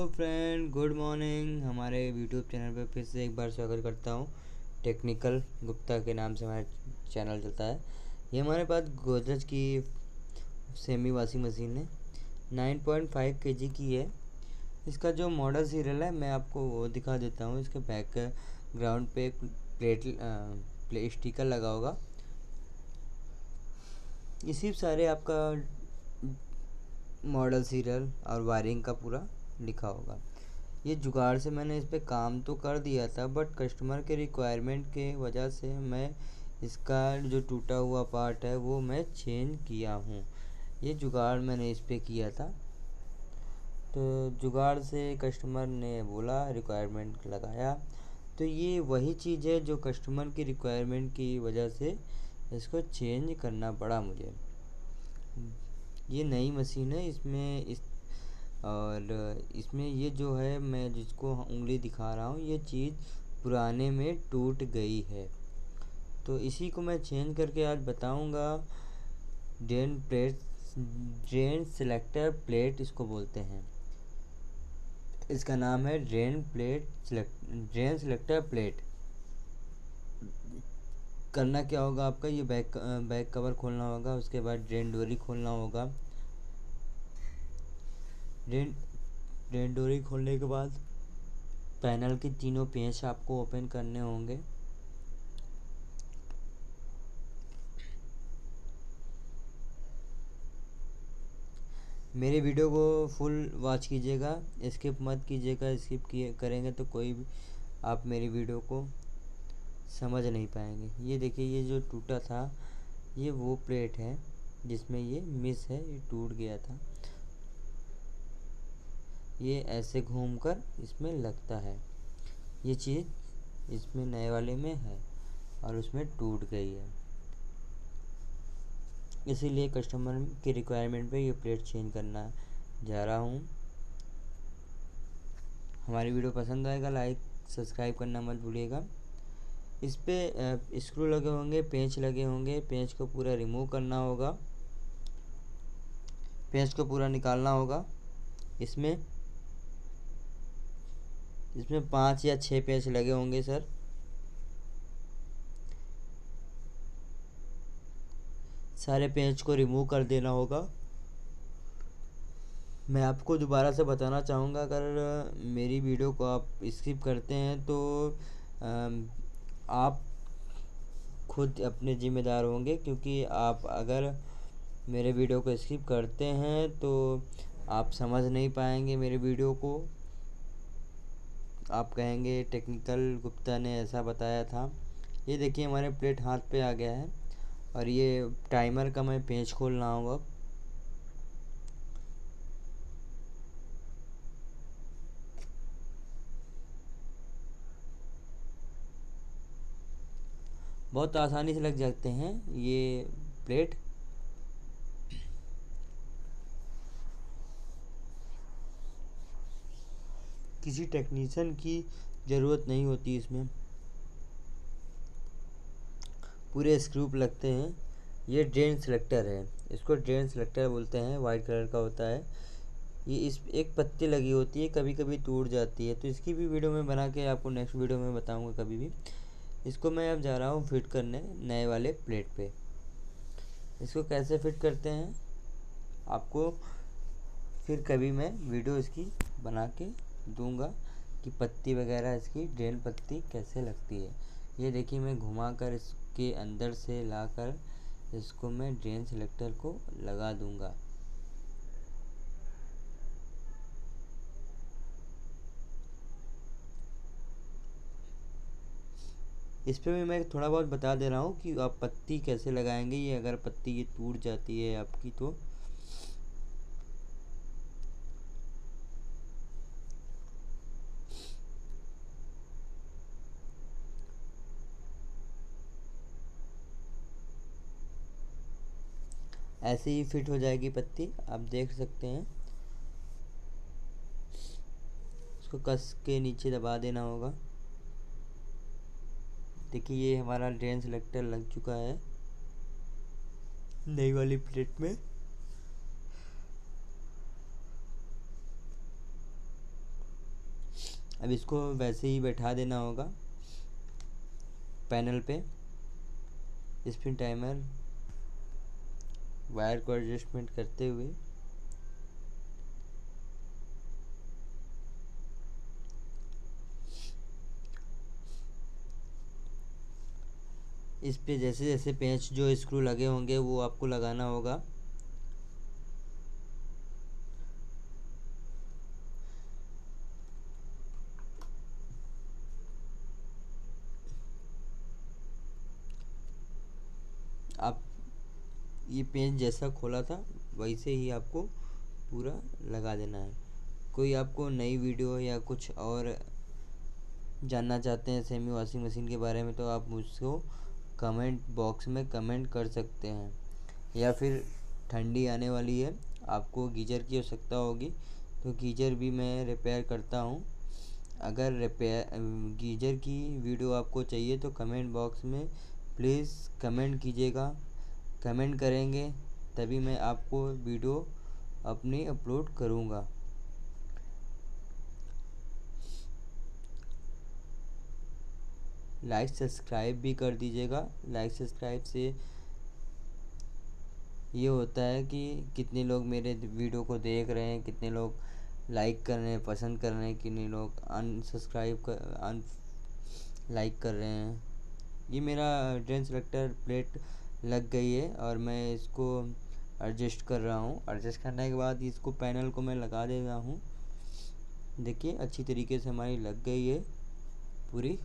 Friend, good morning. हमारे YouTube channel पर फिर से एक बार स्वागत करता हूँ। टेक्निकल गुप्ता के नाम से हमारा चैनल चलता है। ये हमारे पास गोदरेज की सेमी वॉशिंग मशीन है, 9.5 kg की है। इसका जो मॉडल सीरियल है मैं आपको वो दिखा देता हूँ। इसके बैक ग्राउंड पे एक प्ले स्टिकर लगा होगा। इसी सारे आपका मॉडल सीरियल और वायरिंग का पूरा लिखा होगा। ये जुगाड़ से मैंने इस पे काम तो कर दिया था, बट कस्टमर के रिक्वायरमेंट के वजह से मैं इसका जो टूटा हुआ पार्ट है वो मैं चेंज किया हूँ। ये जुगाड़ मैंने इस पे किया था, तो जुगाड़ से कस्टमर ने बोला, रिक्वायरमेंट लगाया, तो ये वही चीज़ है जो कस्टमर की रिक्वायरमेंट की वजह से इसको चेंज करना पड़ा मुझे। ये नई मशीन है, इसमें ये जो है मैं जिसको उंगली दिखा रहा हूँ, ये चीज़ पुराने में टूट गई है, तो इसी को मैं चेंज करके आज बताऊँगा। ड्रेन सेलेक्टर प्लेट इसको बोलते हैं। इसका नाम है ड्रेन सेलेक्टर प्लेट। करना क्या होगा आपका, ये बैक कवर खोलना होगा, उसके बाद ड्रेन डोरी खोलना होगा। ड्रेन डोरी खोलने के बाद पैनल के तीनों पेच आपको ओपन करने होंगे। मेरे वीडियो को फुल वॉच कीजिएगा, स्किप मत कीजिएगा। स्किप करेंगे तो कोई भी आप मेरी वीडियो को समझ नहीं पाएंगे। ये देखिए, ये जो टूटा था ये वो प्लेट है जिसमें ये मिस है, ये टूट गया था। ये ऐसे घूमकर इसमें लगता है। ये चीज़ इसमें नए वाले में है और उसमें टूट गई है, इसीलिए कस्टमर की रिक्वायरमेंट पे ये प्लेट चेंज करना जा रहा हूँ। हमारी वीडियो पसंद आएगा, लाइक सब्सक्राइब करना मत भूलिएगा। इस पे स्क्रू लगे होंगे, पेंच लगे होंगे। पेंच को पूरा रिमूव करना होगा, पेंच को पूरा निकालना होगा। इसमें 5 या 6 पेंच लगे होंगे सर। सारे पेंच को रिमूव कर देना होगा। मैं आपको दोबारा से बताना चाहूँगा, अगर मेरी वीडियो को आप स्किप करते हैं तो आप खुद अपने ज़िम्मेदार होंगे, क्योंकि आप अगर मेरे वीडियो को स्किप करते हैं तो आप समझ नहीं पाएंगे मेरे वीडियो को। आप कहेंगे टेक्निकल गुप्ता ने ऐसा बताया था। ये देखिए, हमारे प्लेट हाथ पे आ गया है और ये टाइमर का मैं पेंच खोल रहा हूँ अब। बहुत आसानी से लग जाते हैं ये प्लेट। किसी टेक्नीशियन की ज़रूरत नहीं होती, इसमें पूरे स्क्रू लगते हैं। ये ड्रेन सेलेक्टर है, इसको ड्रेन सेलेक्टर बोलते हैं, वाइट कलर का होता है। ये इस एक पत्ती लगी होती है, कभी कभी टूट जाती है, तो इसकी भी वीडियो मैं बना के आपको नेक्स्ट वीडियो में बताऊंगा कभी भी। इसको मैं अब जा रहा हूँ फिट करने नए वाले प्लेट पे। इसको कैसे फिट करते हैं आपको फिर कभी मैं वीडियो इसकी बना के दूंगा, कि पत्ती वगैरह इसकी ड्रेन पत्ती कैसे लगती है। ये देखिए, मैं घुमा कर इसके अंदर से लाकर इसको मैं ड्रेन सेलेक्टर को लगा दूंगा। इस पे भी मैं थोड़ा बहुत बता दे रहा हूँ कि आप पत्ती कैसे लगाएंगे। ये अगर पत्ती ये टूट जाती है आपकी, तो ऐसे ही फिट हो जाएगी पत्ती, आप देख सकते हैं। इसको कस के नीचे दबा देना होगा। देखिए, ये हमारा ड्रेन सेलेक्टर लग चुका है नई वाली प्लेट में। अब इसको वैसे ही बैठा देना होगा पैनल पे। स्पिन टाइमर वायर को एडजस्टमेंट करते हुए इस पे जैसे जैसे पेंच जो स्क्रू लगे होंगे वो आपको लगाना होगा। आप ये पेंच जैसा खोला था वैसे ही आपको पूरा लगा देना है। कोई आपको नई वीडियो या कुछ और जानना चाहते हैं सेमी वॉशिंग मशीन के बारे में तो आप मुझको कमेंट बॉक्स में कमेंट कर सकते हैं। या फिर ठंडी आने वाली है, आपको गीजर की आवश्यकता होगी तो गीजर भी मैं रिपेयर करता हूँ। अगर रिपेयर गीजर की वीडियो आपको चाहिए तो कमेंट बॉक्स में प्लीज़ कमेंट कीजिएगा। कमेंट करेंगे तभी मैं आपको वीडियो अपनी अपलोड करूँगा। लाइक सब्सक्राइब भी कर दीजिएगा। लाइक सब्सक्राइब से ये होता है कि कितने लोग मेरे वीडियो को देख रहे हैं, कितने लोग लाइक कर रहे हैं, पसंद कर रहे हैं, कितने लोग लाइक कर रहे हैं। ये मेरा ड्रेन सेलेक्टर प्लेट लग गई है और मैं इसको एडजस्ट कर रहा हूँ। एडजस्ट करने के बाद इसको पैनल को मैं लगा दे रहा हूँ। देखिए अच्छी तरीके से हमारी लग गई है पूरी।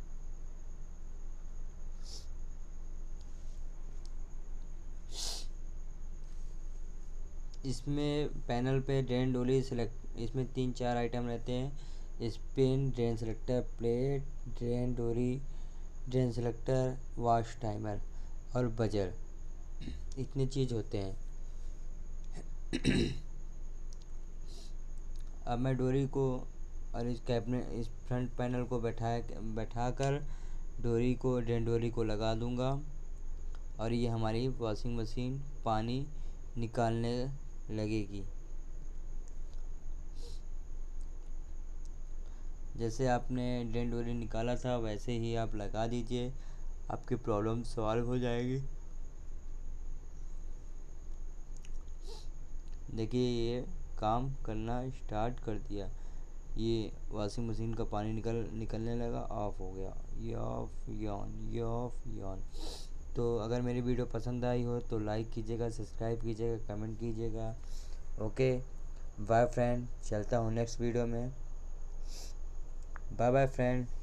इसमें पैनल पे ड्रेन डोली सेलेक्ट, इसमें 3-4 आइटम रहते हैं। Spin, drain selector plate, drain डोरी, ड्रेन सेलेक्टर, वॉश टाइमर और बजर, इतने चीज़ होते हैं। अब मैं डोरी को और इस कैबिनेट इस फ्रंट पैनल को बैठाकर डोरी को ड्रेन डोरी को लगा दूंगा और ये हमारी वॉशिंग मशीन पानी निकालने लगेगी। जैसे आपने ड्रेन डोरी निकाला था वैसे ही आप लगा दीजिए, आपकी प्रॉब्लम सॉल्व हो जाएगी। देखिए ये काम करना स्टार्ट कर दिया। ये वॉशिंग मशीन का पानी निकलने लगा, ऑफ हो गया। ये ऑफ, ये ऑन, ये ऑफ, ये ऑन। तो अगर मेरी वीडियो पसंद आई हो तो लाइक कीजिएगा, सब्सक्राइब कीजिएगा, कमेंट कीजिएगा। ओके बाय फ्रेंड, चलता हूँ नेक्स्ट वीडियो में। Bye bye friend.